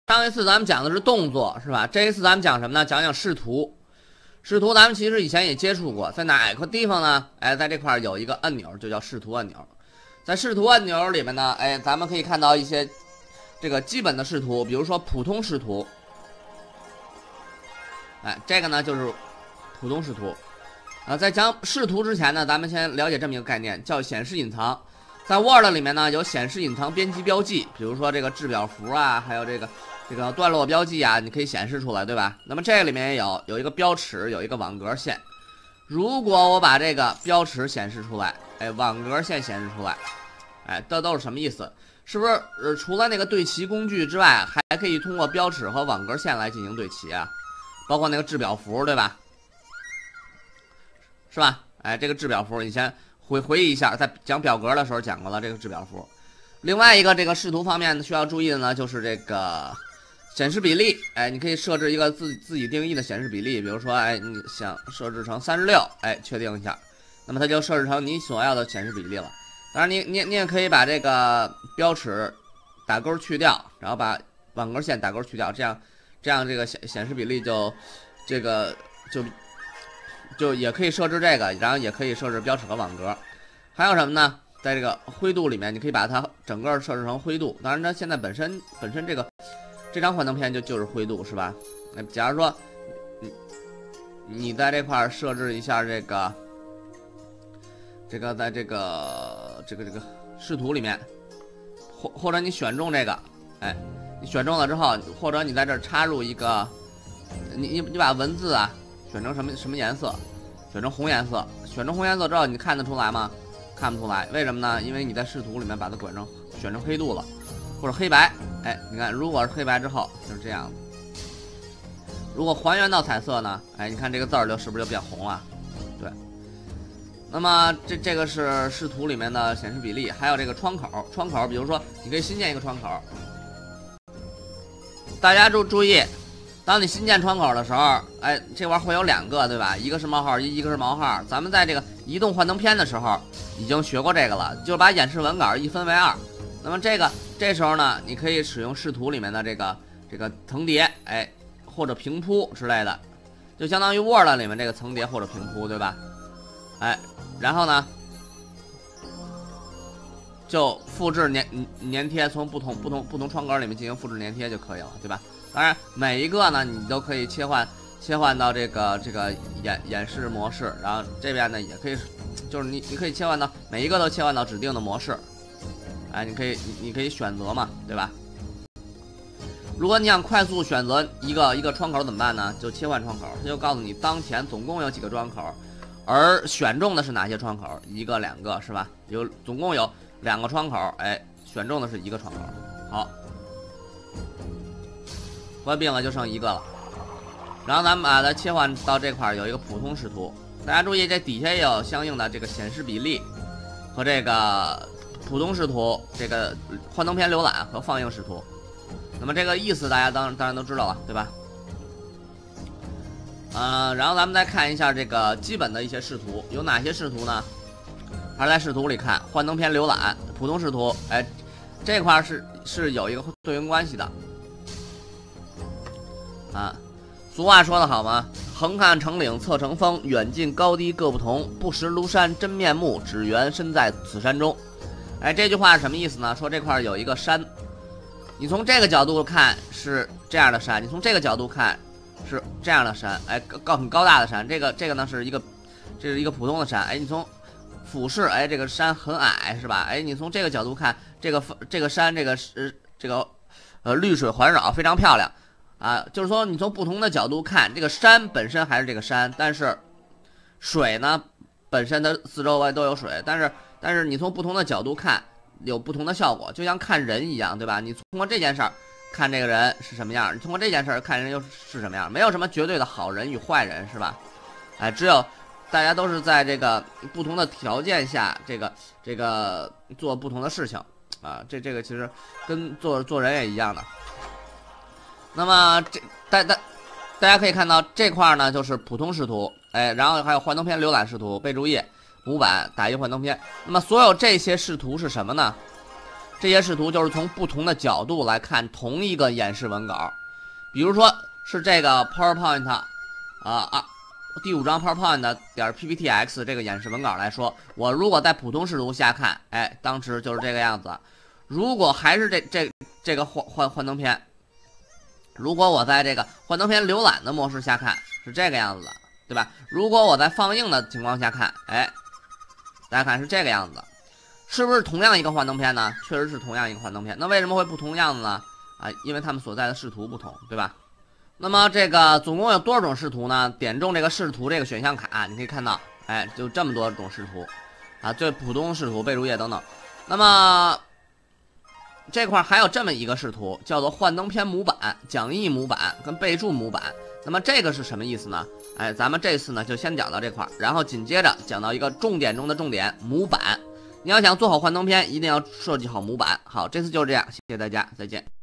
上一次咱们讲的是动作，是吧？这一次咱们讲什么呢？讲讲视图。视图咱们其实以前也接触过，在哪个地方呢？哎，在这块有一个按钮，就叫视图按钮。在视图按钮里面呢，哎，咱们可以看到一些这个基本的视图，比如说普通视图。哎，这个呢就是普通视图。在讲视图之前呢，咱们先了解这么一个概念，叫显示隐藏。在 Word 里面呢有显示隐藏编辑标记，比如说这个制表符啊，还有这个段落标记啊，你可以显示出来，对吧？那么这个里面也有一个标尺，有一个网格线。如果我把这个标尺显示出来，哎，网格线显示出来，哎，这都是什么意思？是不是除了那个对齐工具之外，还可以通过标尺和网格线来进行对齐啊？包括那个制表符，对吧？是吧？哎，这个制表符以前回忆一下，在讲表格的时候讲过了这个制表符。另外一个这个视图方面需要注意的呢，就是这个显示比例。哎，你可以设置一个自己定义的显示比例，比如说，哎，你想设置成36，哎，确定一下，那么它就设置成你所要的显示比例了。当然你也可以把这个标尺打勾去掉，然后把网格线打勾去掉，这样这个显示比例就也可以设置这个，然后也可以设置标尺和网格。还有什么呢？在这个灰度里面，你可以把它整个设置成灰度。当然它现在本身这张幻灯片就是灰度，是吧？那假如说你在这块设置一下这个在这个视图里面，或者你选中这个，哎，你选中了之后，或者你在这插入一个，你把文字啊选成什么颜色？选成红颜色。选成红颜色之后，你看得出来吗？看不出来。为什么呢？因为你在视图里面把它选成黑度了，或者黑白。哎，你看，如果是黑白之后就是这样子。如果还原到彩色呢？哎，你看这个字儿是不是就变红了？对。那么这个是视图里面的显示比例，还有这个窗口，比如说你可以新建一个窗口。大家注意。当你新建窗口的时候，哎，这玩意儿会有2个，对吧？一个是冒号1，一个是冒号。咱们在这个移动幻灯片的时候已经学过这个了，就是把演示文稿一分为2。那么这时候呢，你可以使用视图里面的这个层叠，哎，或者平铺之类的，就相当于 Word 里面这个层叠或者平铺，对吧？哎，然后呢，就复制粘贴，从不同窗口里面进行复制粘贴就可以了，对吧？当然，每一个呢，你都可以切换到这个演示模式，然后这边呢也可以，就是你可以切换到每一个都切换到指定的模式，哎，你可以选择嘛，对吧？如果你想快速选择一个窗口怎么办呢？就切换窗口，它就告诉你当前总共有几个窗口，而选中的是哪些窗口，1个2个是吧？总共有2个窗口，哎，选中的是1个窗口，好。关闭了就剩1个了，然后咱们把它切换到这块有一个普通视图，大家注意这底下也有相应的这个显示比例和这个普通视图，这个幻灯片浏览和放映视图。那么这个意思大家当然都知道了，对吧？然后咱们再看一下这个基本的一些视图，有哪些视图呢？还是在视图里看幻灯片浏览、普通视图，哎，这块是有一个对应关系的。俗话说得好嘛，横看成岭侧成峰，远近高低各不同，不识庐山真面目，只缘身在此山中。哎，这句话是什么意思呢？说这块有一个山，你从这个角度看是这样的山，你从这个角度看是这样的山，哎，很高大的山。这个呢是一个普通的山，哎，你从俯视，哎，这个山很矮，是吧？哎，你从这个角度看，这个山，绿水环绕，非常漂亮。就是说你从不同的角度看，这个山本身还是这个山，但是水呢本身的四周围都有水，但是你从不同的角度看有不同的效果，就像看人一样，对吧？你通过这件事儿看这个人是什么样，你通过这件事儿看人又是什么样，没有什么绝对的好人与坏人，是吧？哎，只有大家都是在这个不同的条件下，这个做不同的事情啊，这个其实跟做人也一样的。那么大家可以看到这块呢就是普通视图，哎，然后还有幻灯片浏览视图、备注页、模板、打印幻灯片。那么所有这些视图是什么呢？ 这些视图就是从不同的角度来看同一个演示文稿。比如说是这个 PowerPoint 第5章 PowerPoint 点 PPTX 这个演示文稿来说，我如果在普通视图下看，哎，当时就是这个样子。如果还是这个幻灯片，如果我在这个幻灯片浏览的模式下看，是这个样子的，对吧？如果我在放映的情况下看，哎，大家看是这个样子，是不是同样一个幻灯片呢？确实是同样一个幻灯片。那为什么会不同样子呢？因为它们所在的视图不同，对吧？那么这个总共有多少种视图呢？点中这个视图这个选项卡，你可以看到，哎，就这么多种视图最普通视图、备注页等等。那么这块还有这么一个视图，叫做幻灯片模板、讲义模板跟备注模板。那么这个是什么意思呢？哎，咱们这次呢就先讲到这块，然后紧接着讲到一个重点中的重点——模板。你要想做好幻灯片，一定要设计好模板。好，这次就是这样，谢谢大家，再见。